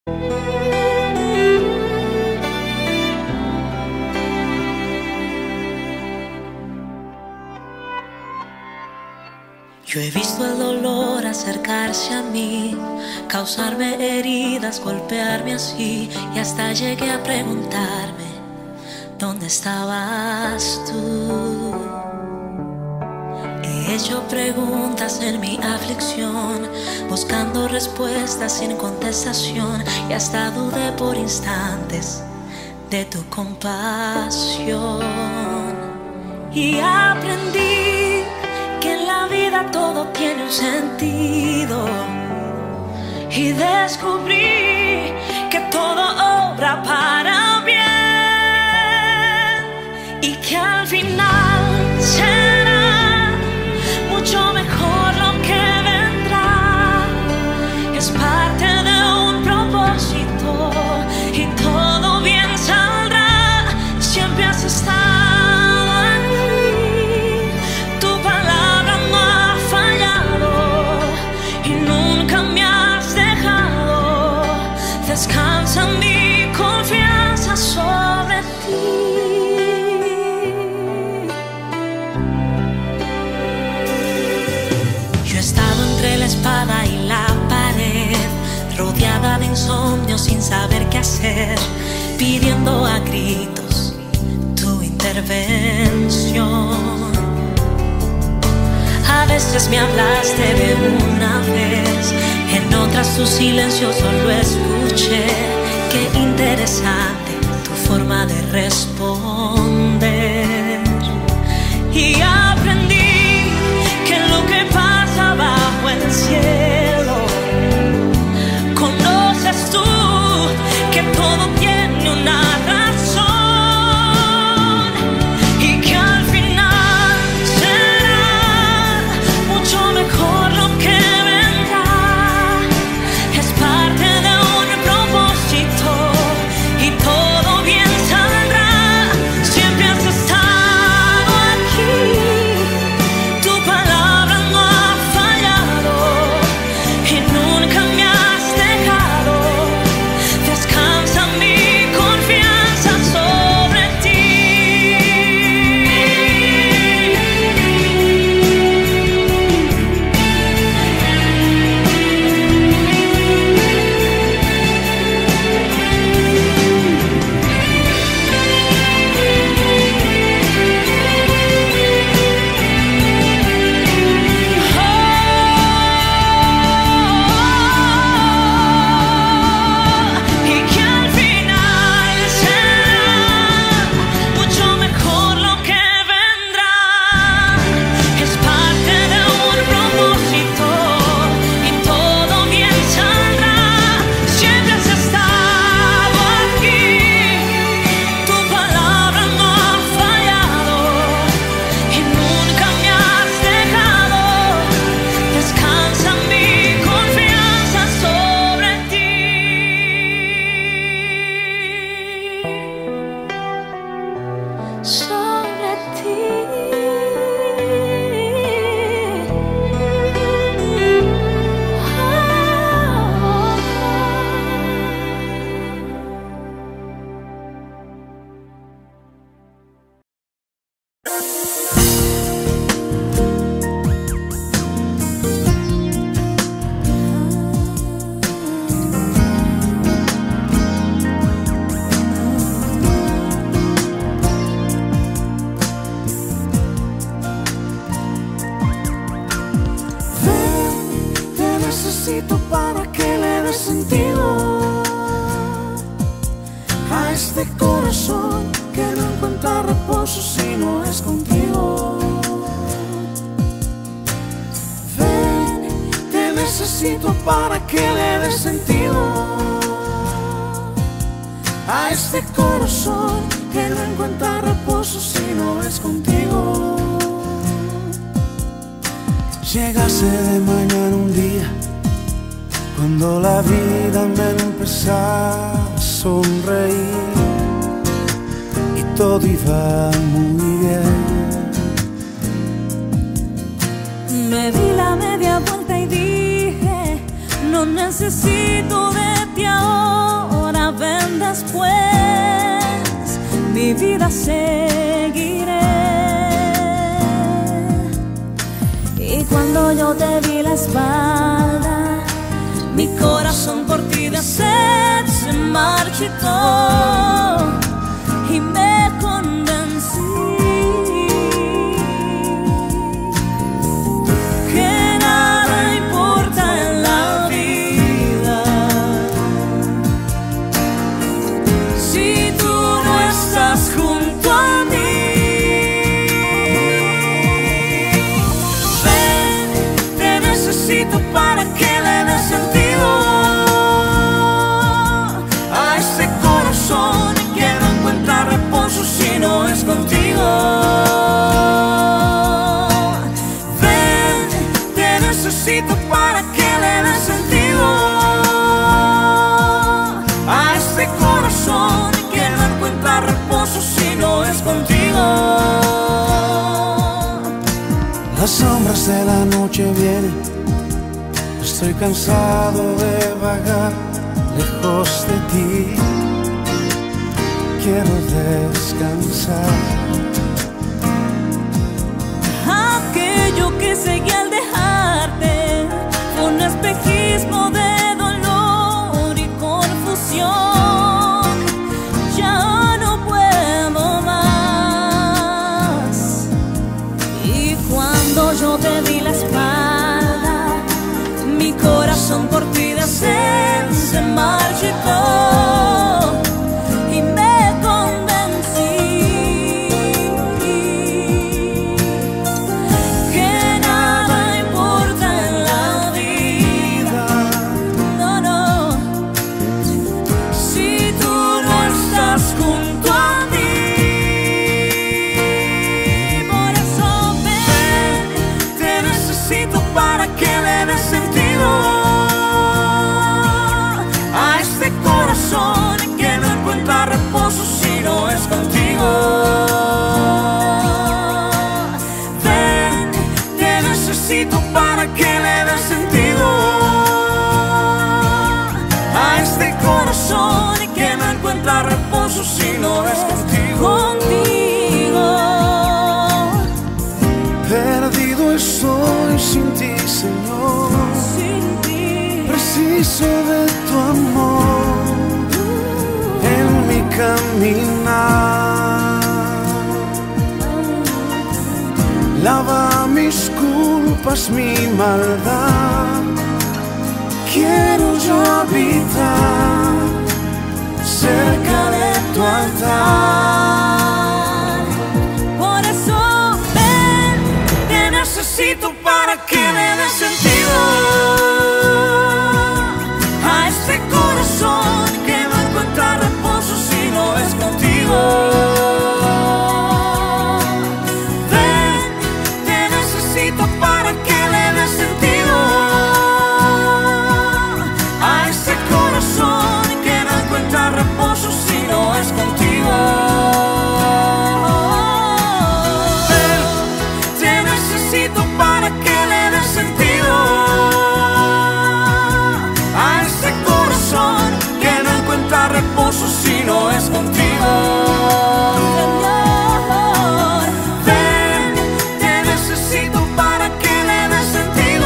Yo he visto el dolor acercarse a mí, causarme heridas, golpearme así, y hasta llegué a preguntarme, ¿dónde estabas tú? He hecho preguntas en mi aflicción, buscando respuestas sin contestación, y hasta dudé por instantes de tu compasión. Y aprendí que en la vida todo tiene un sentido, y descubrí que todo obra para bien, y que al final será mucho mejor lo que vendrá. Es parte de un propósito y todo bien saldrá. Siempre has estado descansa mi confianza sobre ti. Yo he estado entre la espada y la pared, rodeada de insomnio sin saber qué hacer, pidiendo a gritos tu intervención. A veces me hablaste de una vez, en otras tu silencio solo escuché. Qué interesante tu forma de responder. Y aprendí que lo que pasa bajo el cielo, conoces tú, que todo tiene una razón, y que al final será mucho mejor lo que vendrá. Es parte de un propósito y todo bien saldrá. Siempre has estado aquí, tu palabra no ha fallado y nunca me has dejado. Descansa mi confianza sobre ti. Y que al final será mucho mejor lo que vendrá. Es parte de un propósito y todo bien saldrá. Siempre has estado aquí, tu palabra no ha fallado y nunca me has dejado. Descansa mi confianza sobre ti. Sobre ti. Te necesito para que le des sentido a este corazón que no encuentra reposo si no es contigo. Ven, te necesito para que le des sentido a este corazón que no encuentra reposo si no es contigo. Llegase de mañana un día cuando la vida me empezaba a sonreír y todo iba muy bien. Me di la media vuelta y dije, no necesito de ti ahora, ven después, mi vida seguiré. Y cuando yo te di la espalda, mi corazón por ti de sed se marchitó y me convencí que nada importa en la vida si tú no estás junto a mí. Ven, te necesito para que le des sentido a este corazón que no encuentra reposo si no es contigo. Ven, te necesito para que le des sentido a este corazón que no encuentra reposo si no es contigo. Las sombras de la noche vienen, estoy cansado de vagar lejos de ti. Quiero descansar. Aquello que seguí al dejarte fue un espejismo de dolor y confusión. Ya no puedo más. Y cuando yo te di la espalda, mi corazón por ti de sed se marchitó y me convencí que nada importa en la vida, no, no, si tú no estás junto a mí. Por eso ven, te necesito para que le des sentido a este corazón que no encuentra reposo si no es contigo. Ven, te necesito para que le des sentido a este corazón que no encuentra reposo si no es contigo. Perdido estoy sin ti, Señor. Sin ti. Preciso de tu amor en mi caminar. Lava mis culpas, mi maldad. Quiero yo habitar cerca de tu altar. Por eso ven, te necesito para que le des sentido a este corazón que no encuentra reposo si no es contigo. Ven, te necesito para que le des sentido a este corazón que no encuentra reposo si no es contigo. Ven, te necesito para que le des sentido a este corazón que no encuentra reposo si no es contigo. Señor, ven, te necesito para que le des sentido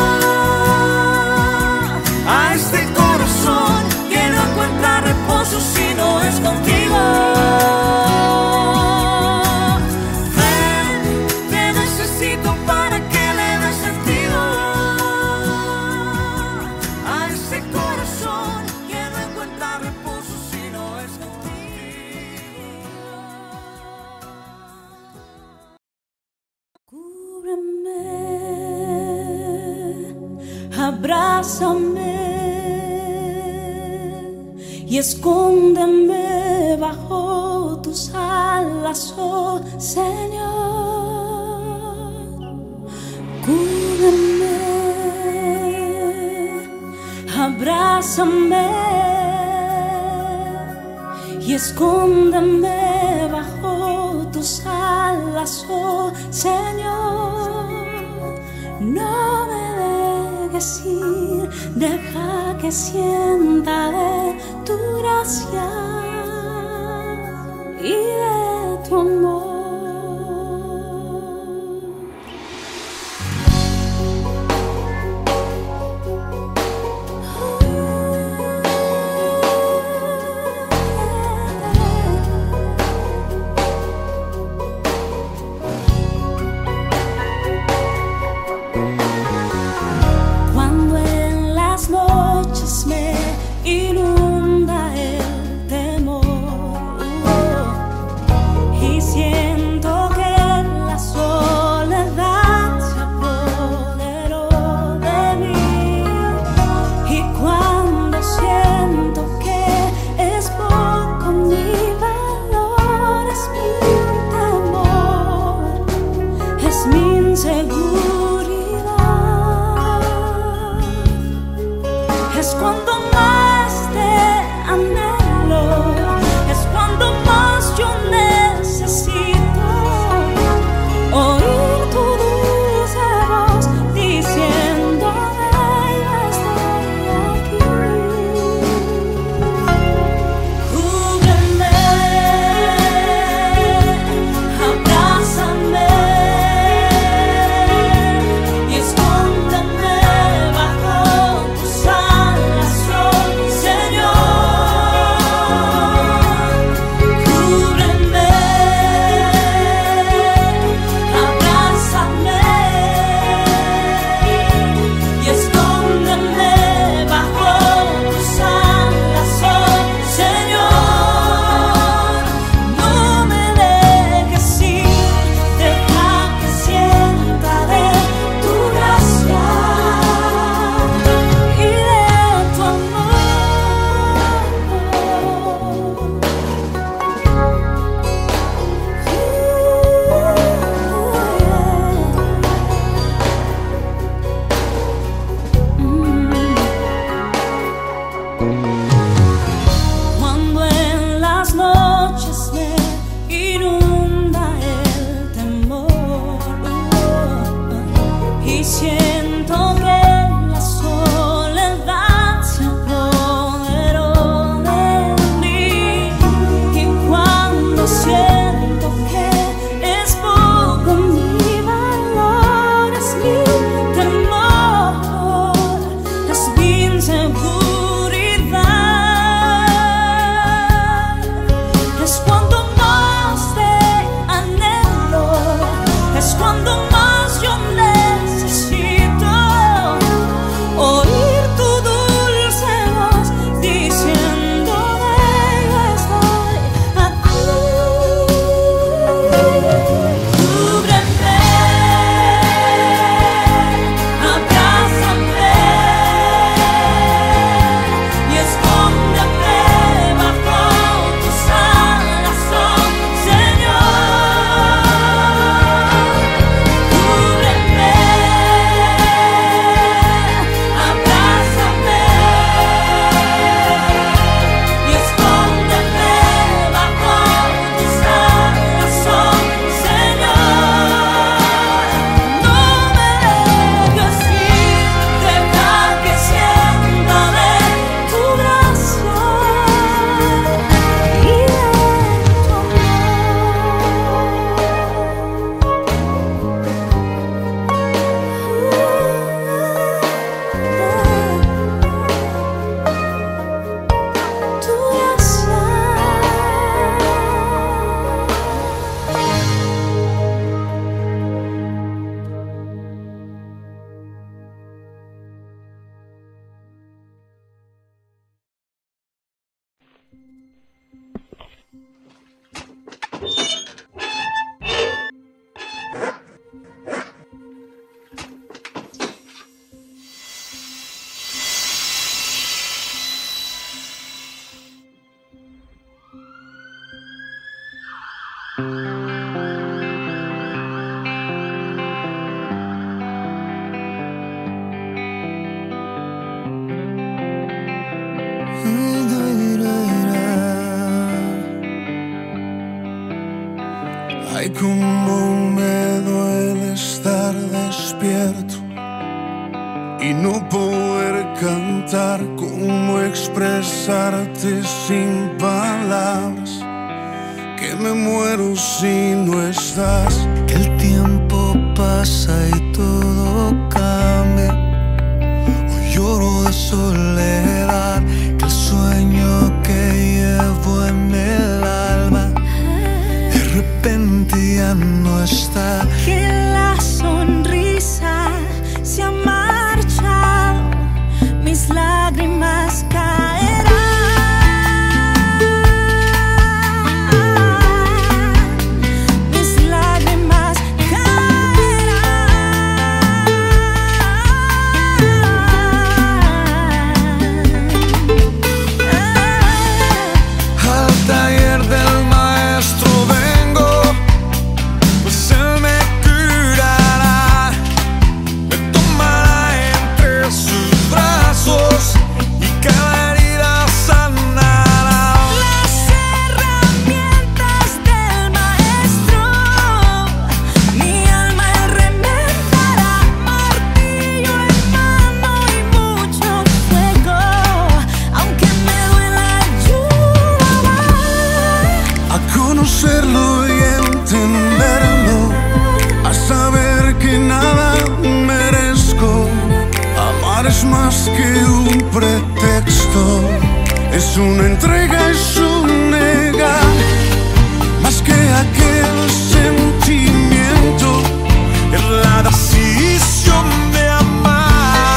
a este corazón que no encuentra reposo si no es contigo. Ven, te necesito para que le des sentido a este corazón que no encuentra reposo si no es contigo. Cúbreme, abrázame y escóndeme bajo tus alas, oh Señor. Cúbreme, abrázame y escóndeme bajo tus alas, oh Señor. No me decir, deja que sienta de tu gracia y de tu amor. Ay, cómo me duele estar despierto y no poder cantar. ¿Cómo expresarte sin palabras? Que me muero si no estás. Que el tiempo pasa y todo cambia. Hoy lloro de soledad, que el sueño que llevo en el alma de repente ya no está. Que la sonrisa se ha marchado, mis lágrimas caerán. Conocerlo y entenderlo, a saber que nada merezco. Amar es más que un pretexto, es una entrega, es un negar. Más que aquel sentimiento, es la decisión de amar.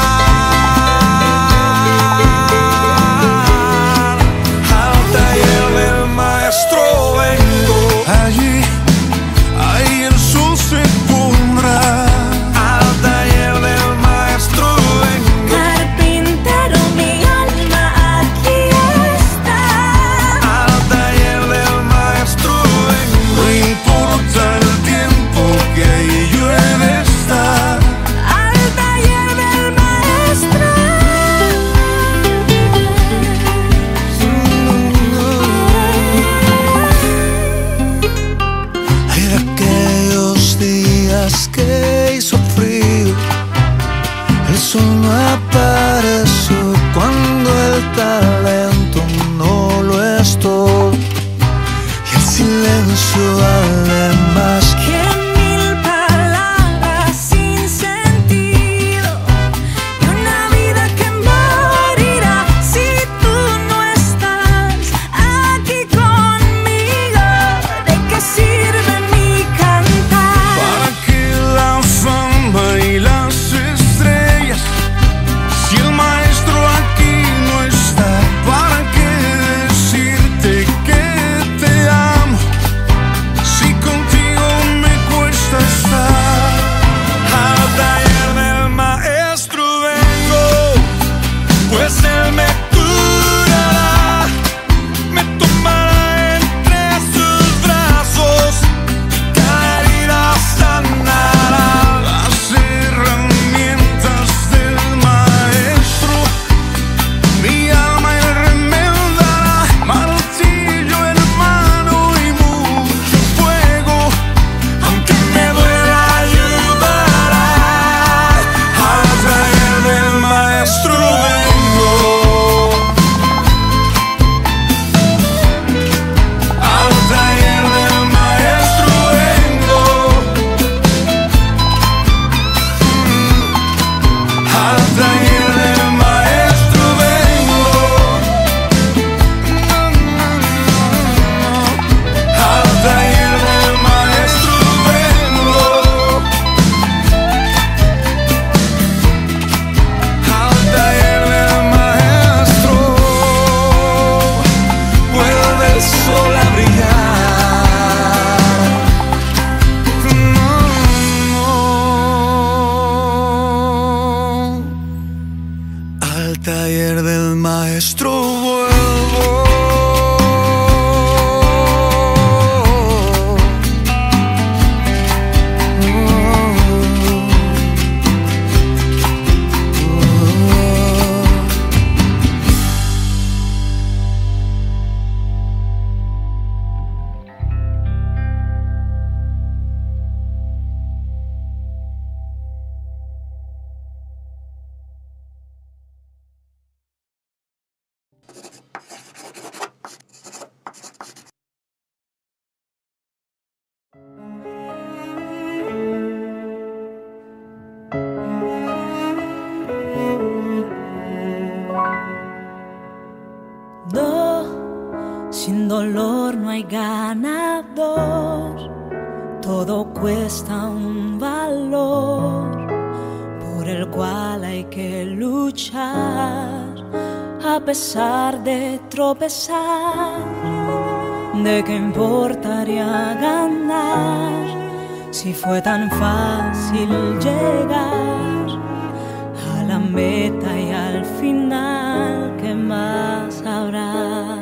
Al taller del maestro allí, ahí el sol se pondrá. Al taller del maestro vengo. Carpintero, mi alma aquí está. Sin dolor no hay ganador, todo cuesta un valor por el cual hay que luchar. A pesar de tropezar, ¿de qué importaría ganar si fue tan fácil llegar a la meta y al final? ¿Qué más habrá?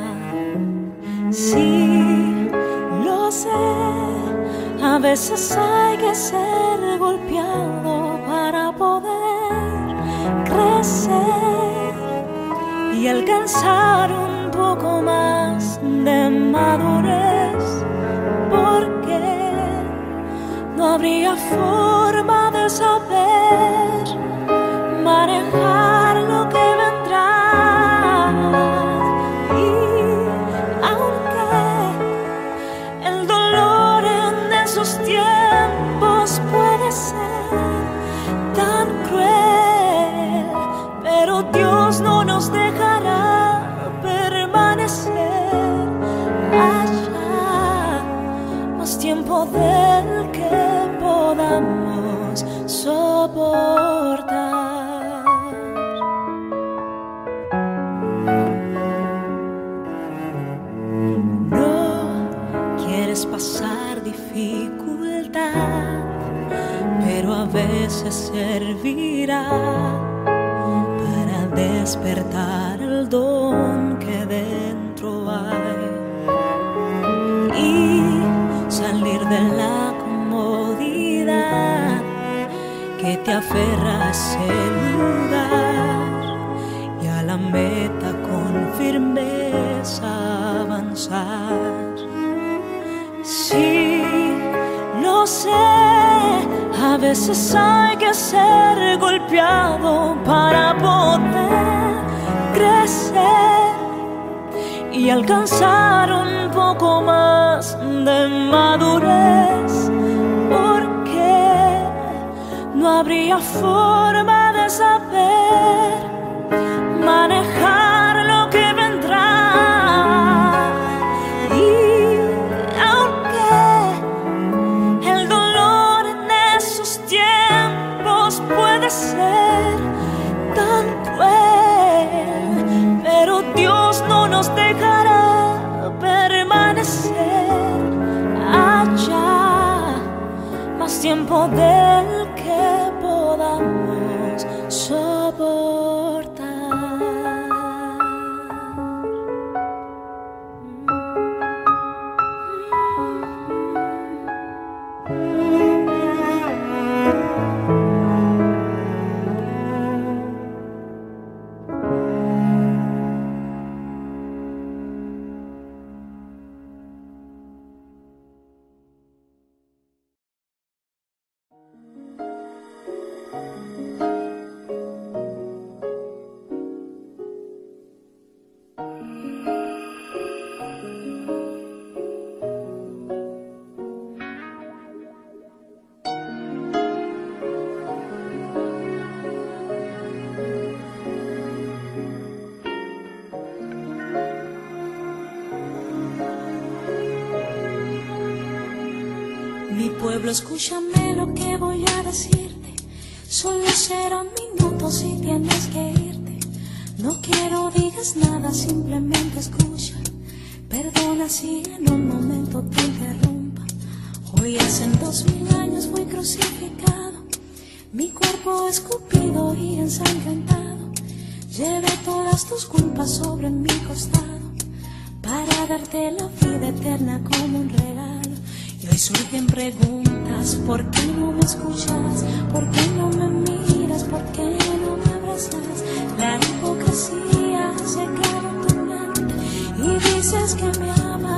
Sí, lo sé, a veces hay que ser golpeado para poder crecer y alcanzar un poco más de madurez, porque no habría forma de saber manejar lo que vendrá. Y aunque el dolor en esos tiempos puede ser tan cruel, pero Dios no nos dejará permanecer allá más tiempo del que podamos soportar. No quieres pasar dificultad, pero a veces servirá para despertar el don que dentro hay y salir de la comodidad que te aferra a ese lugar y a la meta con firmeza avanzar. Sí, lo sé, a veces hay que ser golpeado para poder crecer y alcanzar un poco más de madurez, porque no habría forma de saber manejar lo que vendrá. Y aunque el dolor en esos tiempos puede ser tan cruel, pero Dios no nos dejará permanecer allá más tiempo del que podamos soportar. Mi pueblo, escúchame lo que voy a decirte. Solo serán minutos y tienes que irte. No quiero digas nada, simplemente escucha. Perdona si en un momento te interrumpa. Hoy hace 2000 años fui crucificado, mi cuerpo escupido y ensangrentado. Llevé todas tus culpas sobre mi costado para darte la vida eterna como un regalo. Y hoy surgen preguntas: ¿por qué no me escuchas? ¿Por qué no me miras? ¿Por qué no me abrazas? La hipocresía se queda en tu mente y dices que me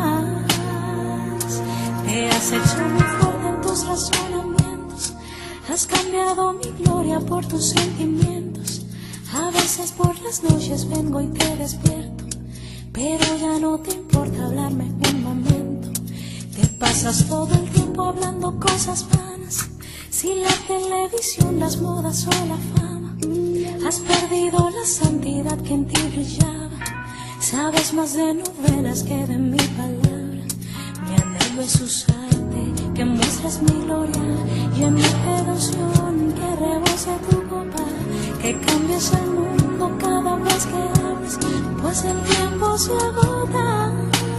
amas. Te has hecho muy fuerte en tus razonamientos, has cambiado mi gloria por tus sentimientos. A veces por las noches vengo y te despierto, pero ya no te importa hablarme un momento. Te pasas todo el tiempo hablando cosas vanas, si la televisión, las modas o la fama. Has perdido la santidad que en ti brillaba. Sabes más de novelas que de mi palabra. Mi anhelo es usarte, que muestres mi gloria, y en mi redención que rebose tu copa, que cambies el mundo cada vez que hables, pues el tiempo se agota.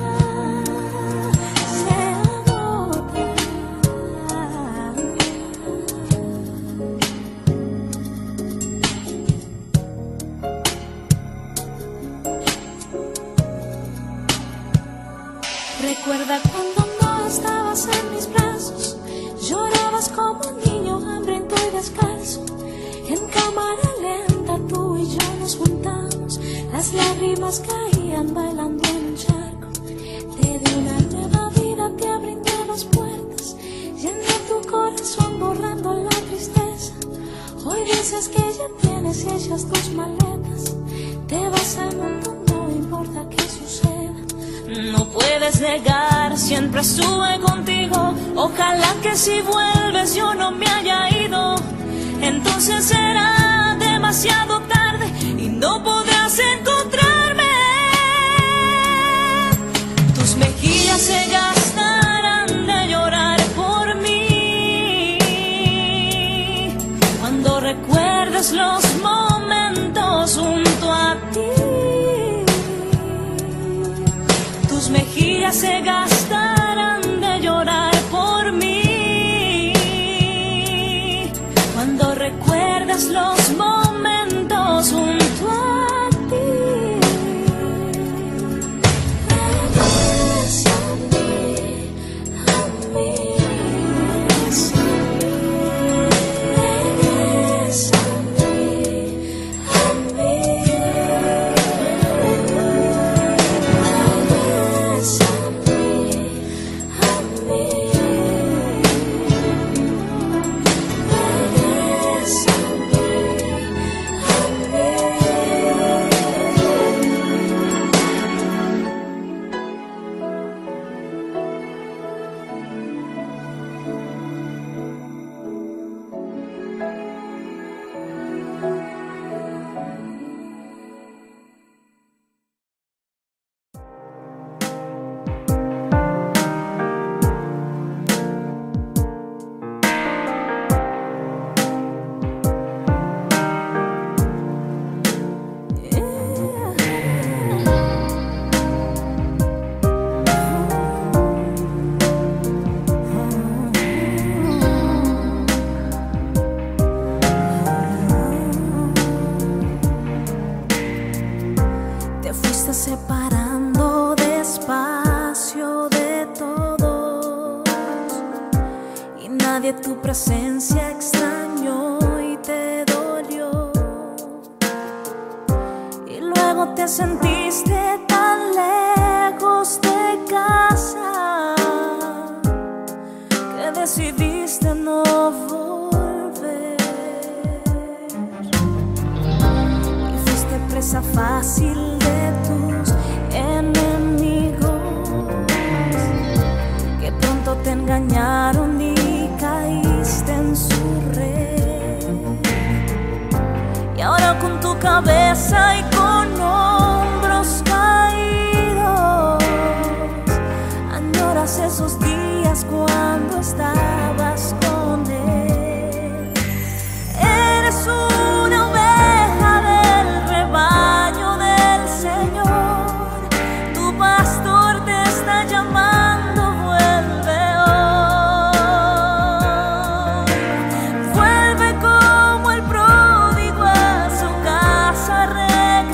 Recuerda cuando no estabas en mis brazos, llorabas como un niño hambriento y descalzo. En cámara lenta tú y yo nos juntamos, las lágrimas caían bailando en un charco. Te di una nueva vida, te brindé las puertas, llené tu corazón borrando la tristeza. Hoy dices que ya tienes hechas tus maletas, te vas al mundo, no importa qué suceda. No puedes negar, siempre estuve contigo. Ojalá que si vuelves yo no me haya ido. Entonces será demasiado tarde y no podrás encontrarme. Tus mejillas se gastarán de llorar por mí cuando recuerdes los momentos junto a ti. Tus mejillas se gastarán de llorar por mí cuando recuerdas los momentos junto a ti. Regresa a mí, a mí, regresa a mí, regresa a mí, a mí. Separando despacio de todos, y nadie tu presencia extrañó y te dolió, y luego te sentiste tan lejos de casa que decidiste no volver, y fuiste presa fácil de tus enemigos, que pronto te engañaron y caíste en su red. Y ahora con tu cabeza y con hombros caídos añoras esos días cuando estabas con él. Eres una oveja del rebaño del Señor, tu pastor te está llamando, vuelve hoy. Vuelve como el pródigo a su casa.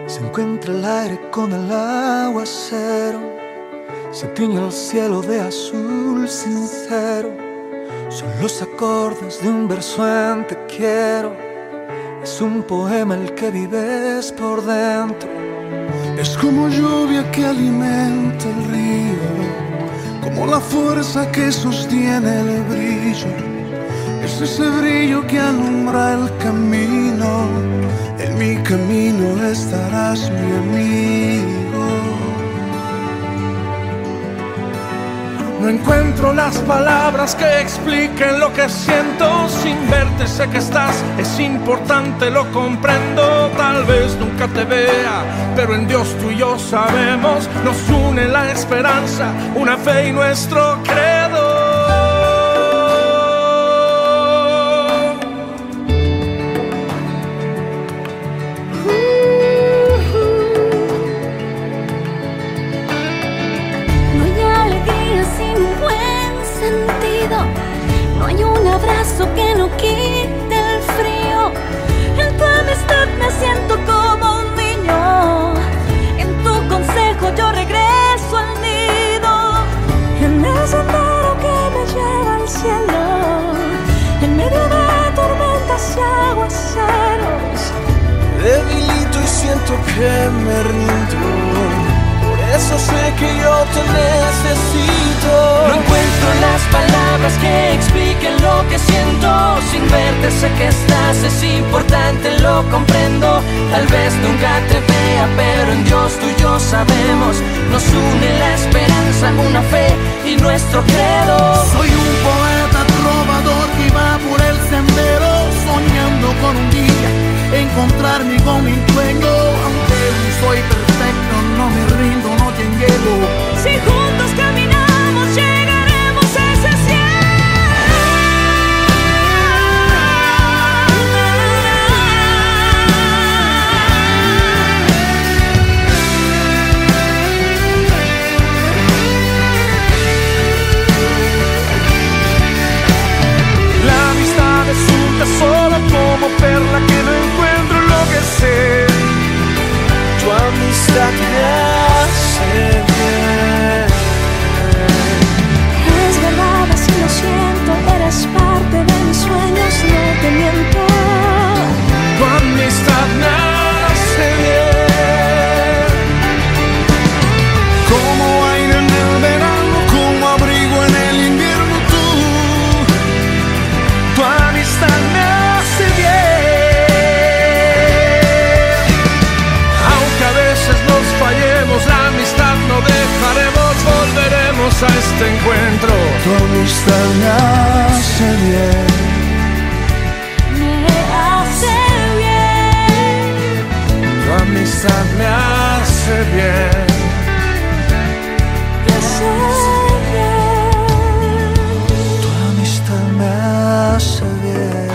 Se encuentra el aire con el aguacero, se tiñe el cielo de azul sincero. Son los acordes de un verso en te quiero. Es un poema el que vives por dentro. Es como lluvia que alimenta el río, como la fuerza que sostiene el brillo. Es ese brillo que alumbra el camino. En mi camino estarás, mi amigo. No encuentro las palabras que expliquen lo que siento. Sin verte sé que estás, es importante, lo comprendo. Tal vez nunca te vea, pero en Dios tú y yo sabemos. Nos une la esperanza, una fe y nuestro credo. No hay un abrazo que no quite el frío. En tu amistad me siento como un niño. En tu consejo yo regreso al nido. En el sendero que me lleva al cielo, en medio de tormentas y aguaceros. Debilito y siento que me rindo. Por eso sé que yo te necesito. No encuentro las palabras que expliquen lo que siento. Sin verte sé que estás, es importante, lo comprendo. Tal vez nunca te vea, pero en Dios tú y yo sabemos. Nos une la esperanza, una fe y nuestro credo. Soy un poeta trovador que va por el sendero, soñando con un día encontrarme con mi dueño. Aunque no soy perfecto, no me rindo, no te llego. Si juntos caminamos llegaremos a ese La amistad es un tesoro como perla que no encuentro en lo que sé. Tu amistad me hace bien. Es verdad, así lo siento. Eres parte de mis sueños, no te miento. Tu amistad me hace bien. Como aire en el verano, como abrigo en el invierno, tu amistad me hace bien. Aunque a veces nos fallemos, la amistad no dejaremos, volveremos a este encuentro. Tu amistad me hace bien. Me hace bien. Tu amistad me hace bien. Me hace bien. Tu amistad me hace bien.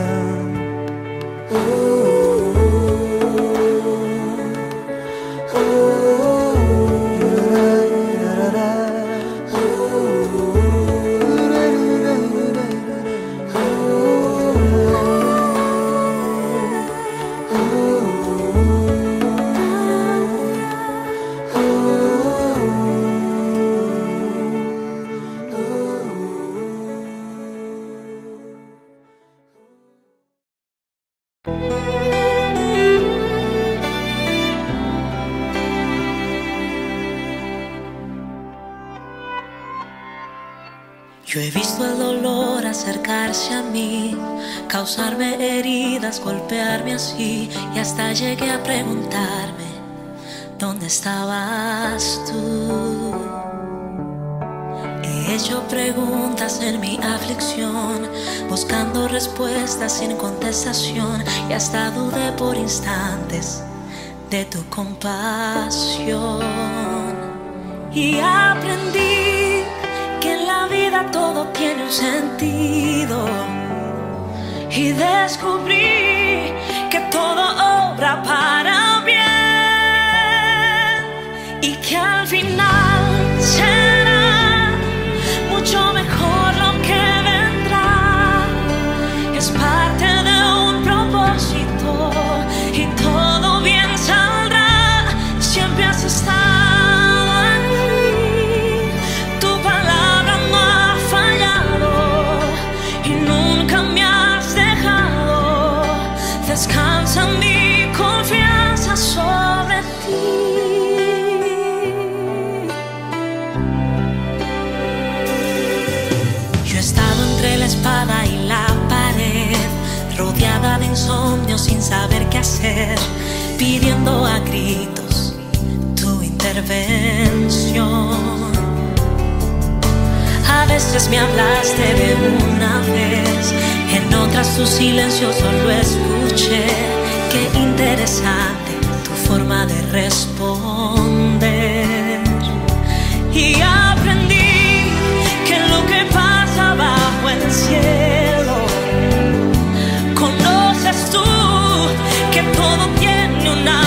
Yo he visto el dolor acercarse a mí, causarme heridas, golpearme así, y hasta llegué a preguntarme, ¿dónde estabas tú? He hecho preguntas en mi aflicción, buscando respuestas sin contestación, y hasta dudé por instantes de tu compasión. Y aprendí que en la vida todo tiene un sentido, y descubrí que todo obra para bien, y que al final será mucho mejor lo que vendrá. Es parte de un propósito y todo bien saldrá. ser, pidiendo a gritos tu intervención. A veces me hablaste de una vez, en otras tu silencio solo escuché. Qué interesante tu forma de responder. Y aprendí que lo que pasa bajo el cielo, conoces tú que todo tiene una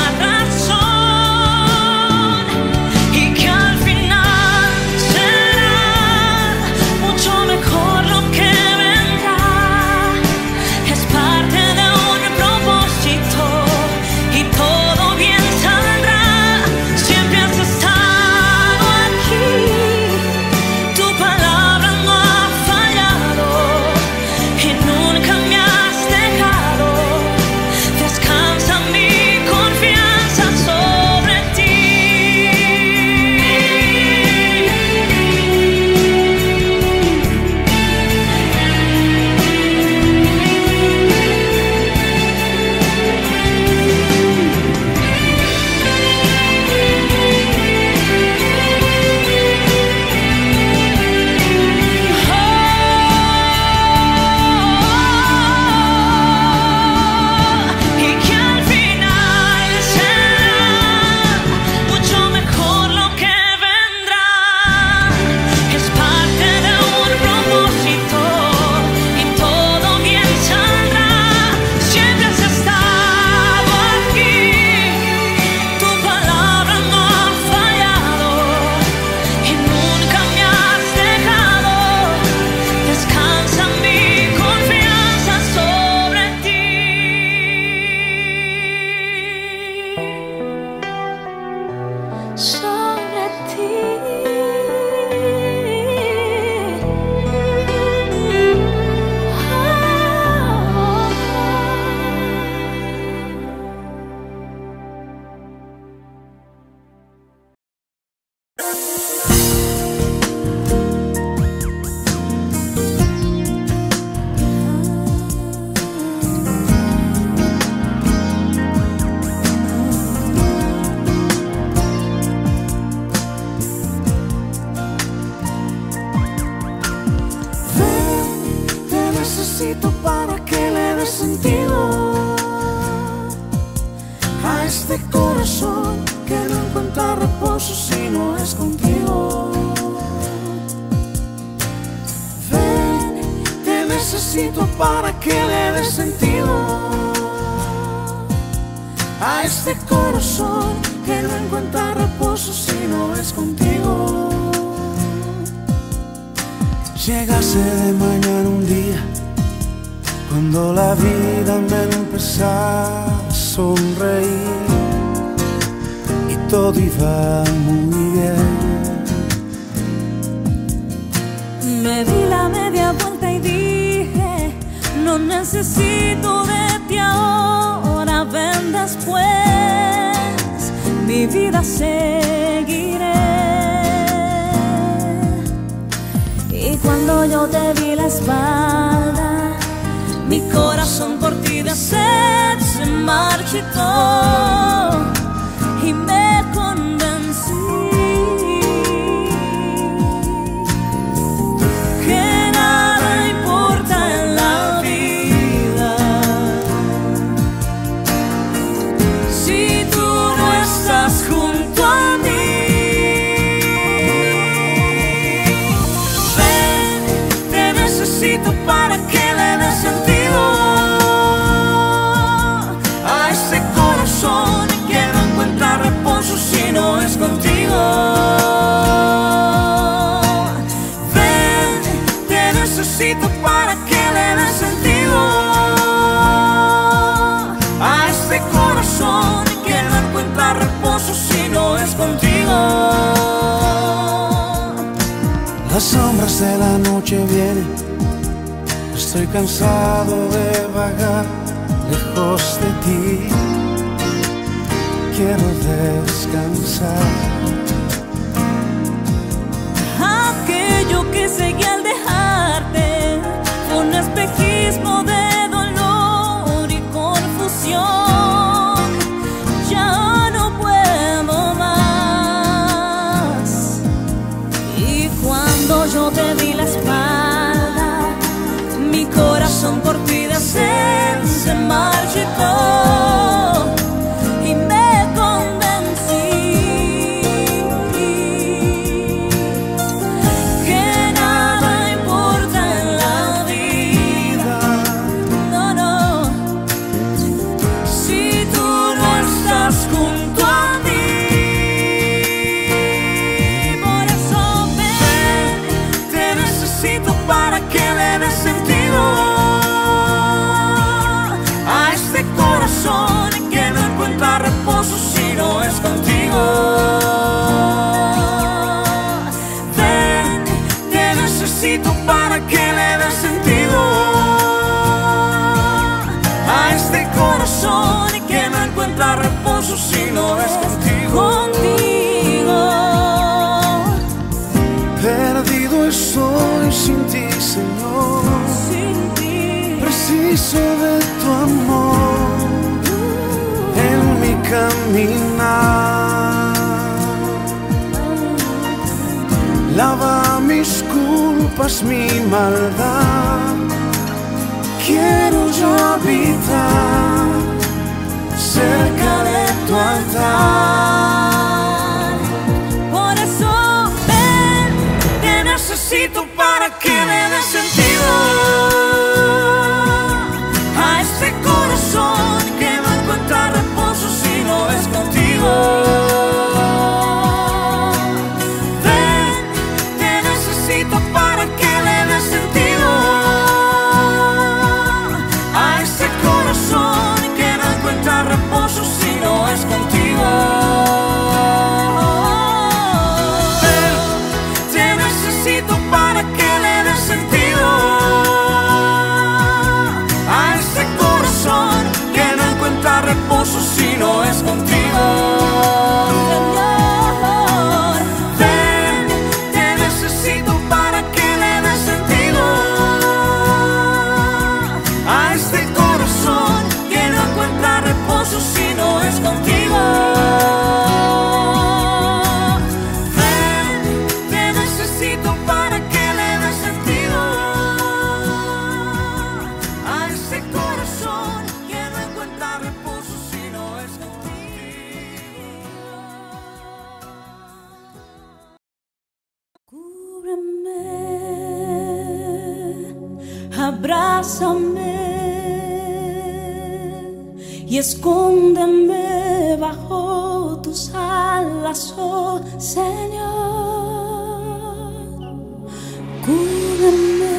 razón y que al final será mucho mejor lo que vendrá. Es parte de un propósito y todo bien saldrá. Siempre has estado aquí, tu palabra no ha fallado y nunca me has dejado. Descansa mi confianza sobre ti. Y que al final será mucho mejor lo que vendrá. Es parte de un propósito y todo bien saldrá. Siempre has estado aquí, tu palabra no ha fallado y nunca me has dejado. Descansa mi confianza sobre ti. Sobre ti. Te necesito para que le des sentido a este corazón que no encuentra reposo si no es contigo. Ven, te necesito para que le des sentido a este corazón que no encuentra reposo si no es contigo. Llegase de mañana un día cuando la vida me empezara a sonreír y todo iba muy bien. Me di la media vuelta y dije, no necesito de ti ahora, ven después, mi vida seguiré. Y cuando yo te vi la espalda, mi corazón por ti de sed se marchitó y me convencí que nada importa en la vida si tú no estás junto a mí. Ven, te necesito para que le des sentido a este corazón que no encuentra reposo si no es contigo. Ven, te necesito para que le des sentido a este corazón que no encuentra reposo si no es contigo. Las sombras de la noche vienen, estoy cansado de vagar lejos de ti. Quiero descansar. Aquello que seguí al dejarte fue un espejismo de dolor y confusión. y me convencí que nada importa en la vida. No, no, si tú no estás junto a mí. Por eso ven, te necesito para que le des sentido a este corazón que no encuentra reposo si no es contigo. Ven, te necesito para que le des sentido a este corazón que no encuentra reposo si no es contigo. Perdido estoy sin ti, Señor. Sin ti. Preciso de tu amor en mi caminar. Lava mis culpas, mi maldad. Quiero yo habitar cerca de tu altar. Por eso ven, te necesito para que le des sentido a este corazón que no encuentra reposo si no es contigo. Ven, te necesito para que le des sentido a este corazón que no encuentra reposo si no es contigo. Ven, te necesito para que le des sentido a este corazón que no encuentra reposo si no es contigo. Señor, ven, te necesito para que le des sentido a este corazón que no encuentra reposo si no es contigo. Ven, te necesito para que le des sentido a este corazón que no encuentra reposo si no es contigo. Cúbreme, abrázame y escóndeme bajo tus alas, oh Señor. Cúbreme,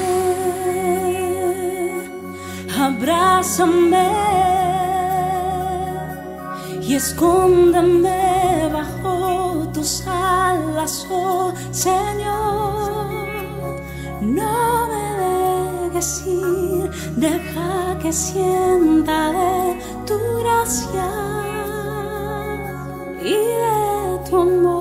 abrázame y escóndeme bajo tus alas, oh Señor. No me dejes ir, deja que sienta de tu gracia y de tu amor.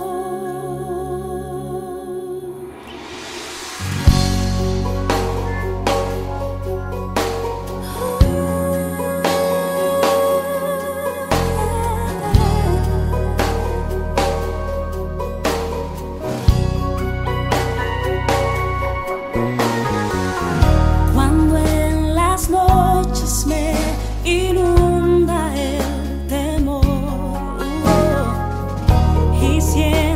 Cuando en las noches me inunda el temor y siento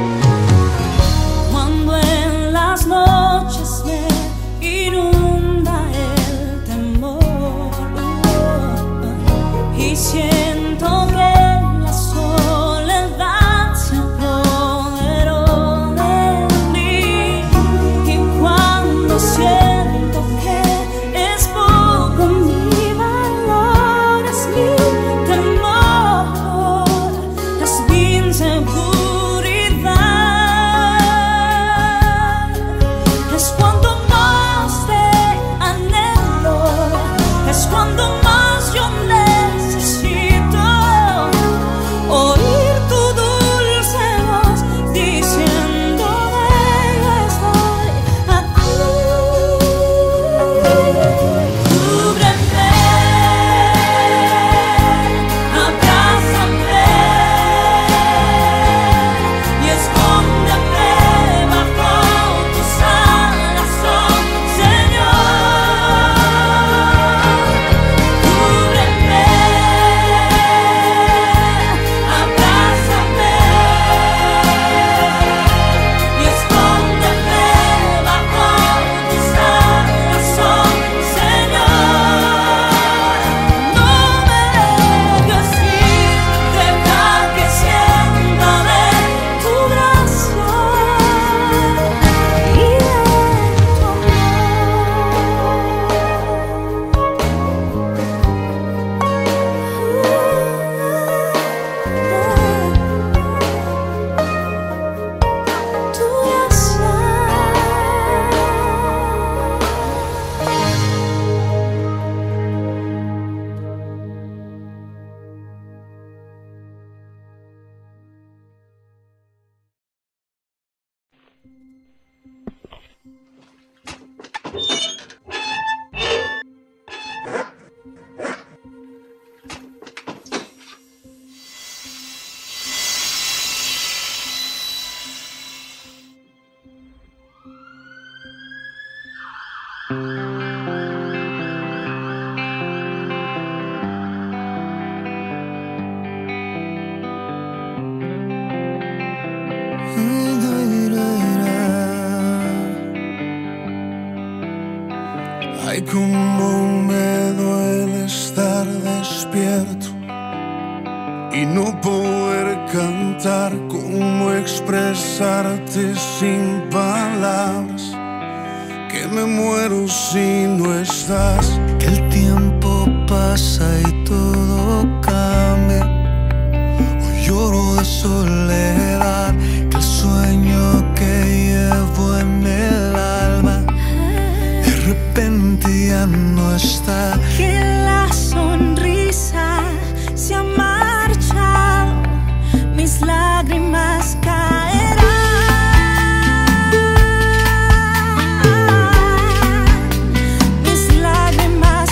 Cuando en las noches me inunda el temor y siento que la soledad se apoderó de mí, y cuando siento que es poco mi valor, es mi temor, es mi inseguridad, es cuando más te anhelo, es cuando más yo necesito oír tu dulce voz diciéndome yo estoy aquí. Cúbreme, abrázame y escóndeme bajo tus alas, oh Señor. Cúbreme, abrázame y escóndeme bajo tus alas, oh Señor. No me dejes ir, deja que sienta de tu gracia y de tu amor. Tu gracia. Ay, cómo me duele estar despierto y no poder cantar, cómo expresarte sin palabras, que me muero si no estás. Que el tiempo pasa y todo cambia. Hoy lloro de soledad, que el sueño que llevo en el alma de repente ya no está. Que la sonrisa se ha marchado, mis lágrimas caerán, mis lágrimas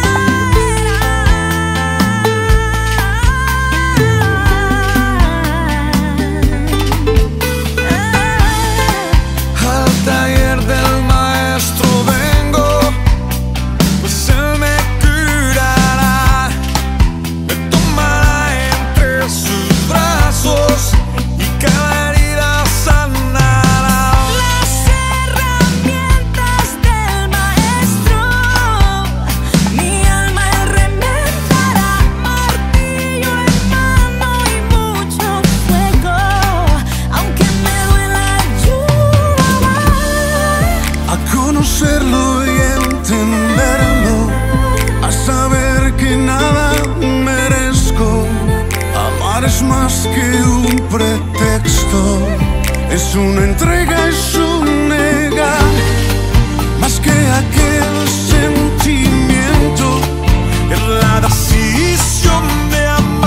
caerán. Al taller del maestro vengo, pues él me curará, me tomará entre sus brazos y cada herida sanará. Las herramientas del maestro, mi alma él remendara, martillo en mano y mucho fuego, aunque me duela ayudará A conocerlo y entenderlo, a saber que nada merezco. Amar es más que un pretexto, es una entrega, es un negar, más que aquel sentimiento, es la decisión de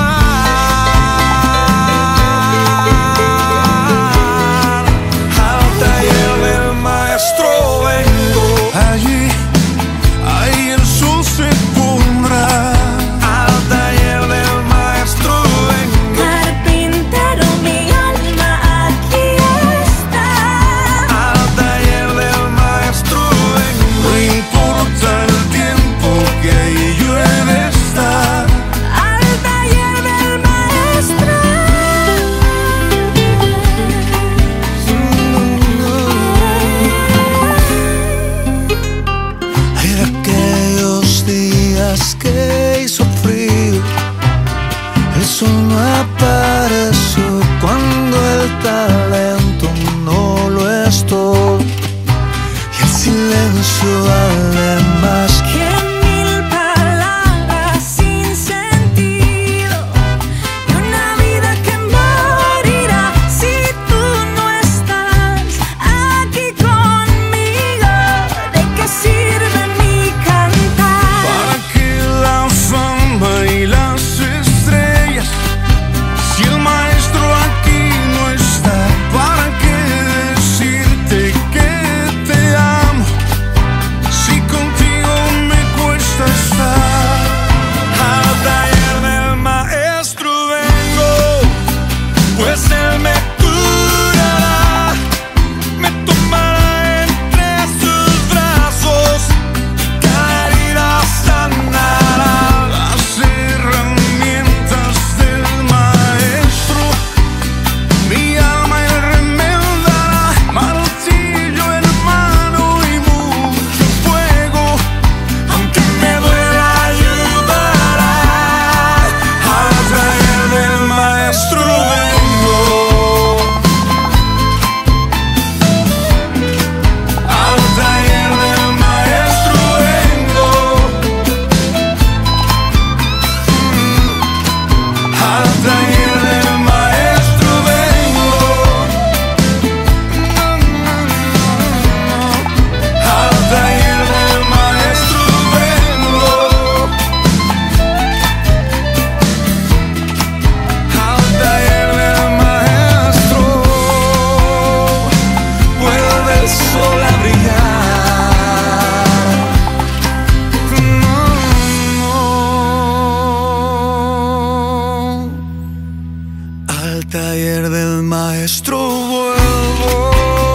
amar. Al taller del maestro vengo, allí el sol se pondrá. Al taller del maestro vengo, carpintero, mi alma aquí está. rastro vuelvo.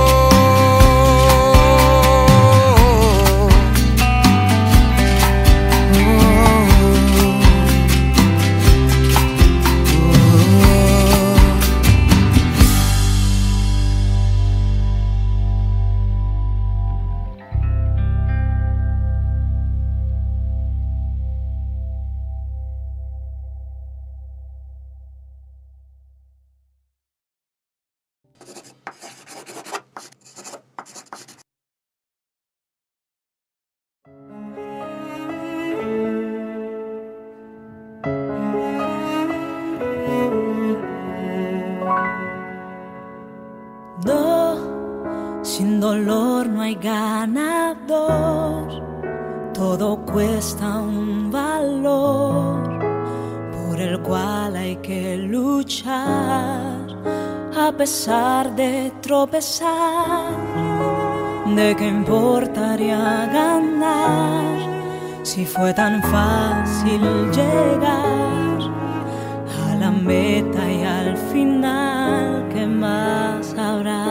Sin dolor no hay ganador, todo cuesta un valor por el cual hay que luchar a pesar de tropezar. ¿De qué importaría ganar si fue tan fácil llegar a la meta y al final? ¿Qué más habrá?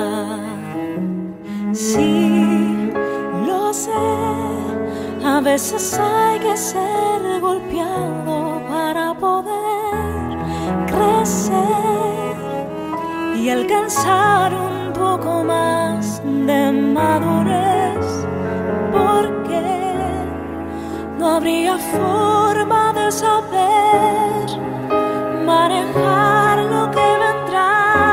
Sí, lo sé, a veces hay que ser golpeado para poder crecer y alcanzar un poco más de madurez, porque no habría forma de saber manejar lo que vendrá.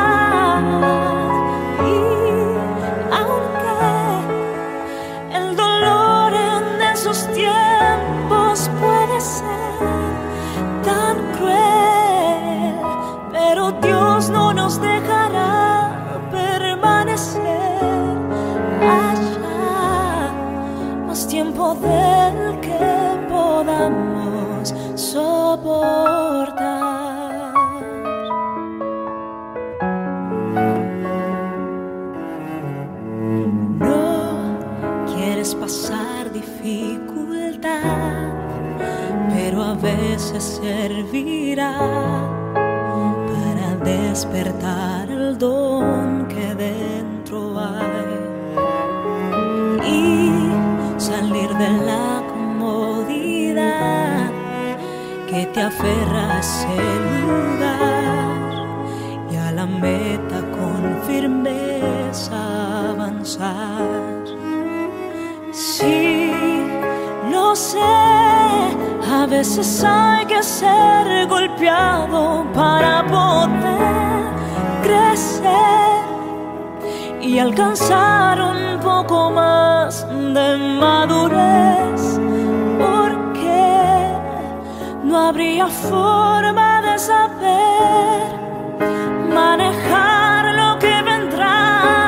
Tiempos puede ser tan cruel, pero Dios no nos dejará permanecer allá más tiempo del que podamos soportar. No quieres pasar dificultad, pero a veces servirá para despertar el don que dentro hay y salir de la comodidad que te aferra a ese lugar y a la meta con firmeza avanzar. Sí, lo sé, a veces hay que ser golpeado para poder crecer y alcanzar un poco más de madurez, porque no habría forma de saber manejar lo que vendrá.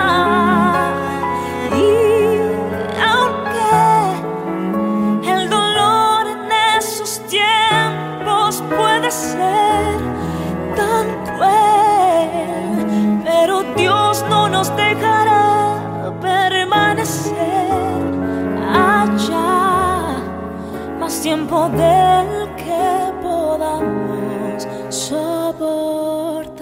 Puede ser tan cruel, pero Dios no nos dejará permanecer allá más tiempo del que podamos soportar.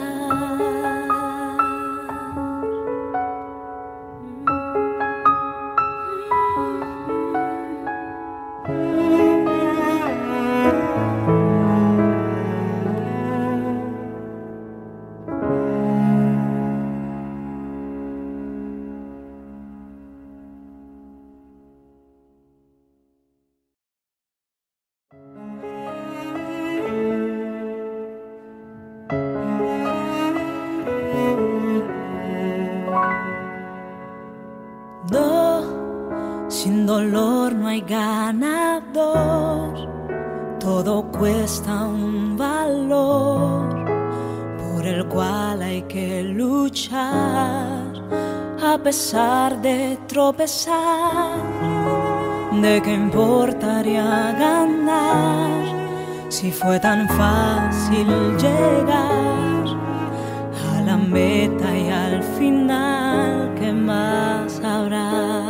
Sin dolor no hay ganador, todo cuesta un valor por el cual hay que luchar a pesar de tropezar. ¿De qué importaría ganar si fue tan fácil llegar a la meta y al final? ¿Qué más habrá?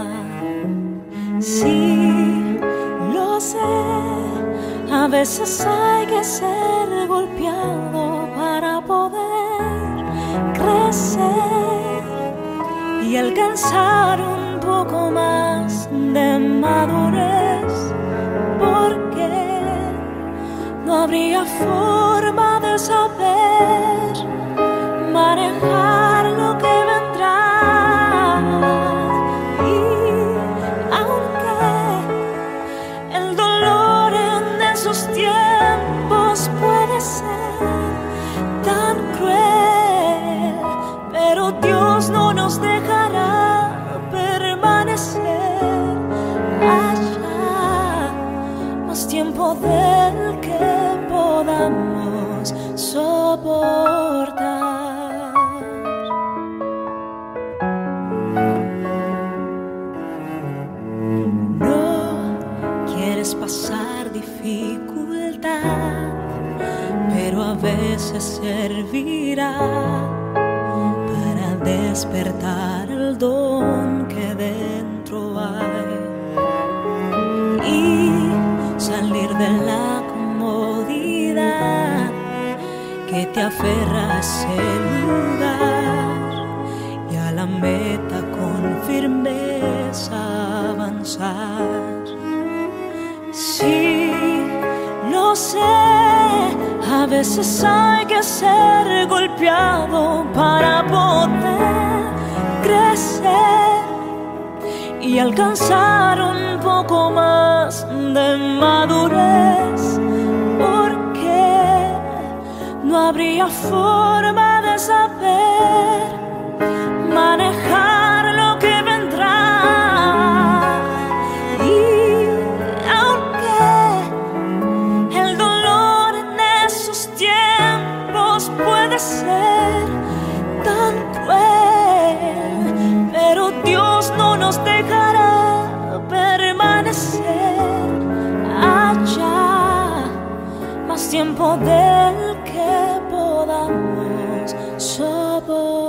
Sí, lo sé, a veces hay que ser golpeado para poder crecer alcanzar un poco más de madurez, porque no habría forma de saber manejar lo que vendrá. Y aunque el dolor en esos tiempos puede ser tan cruel, pero Dios no nos dejará permanecer allá más tiempo del que podamos soportar. No quieres pasar dificultad, pero a veces servirá para despertar el don que dentro hay y salir de la comodidad que te aferra a ese lugar y a la meta con firmeza avanzar. Sí, lo sé, a veces hay que ser golpeado para poder crecer y alcanzar un poco más de madurez, porque no habría forma de saber manejar lo que vendrá. Y aunque el dolor en esos tiempos puede ser tan cruel, pero Dios no nos dejará permanecer allá más tiempo del que podamos soportar.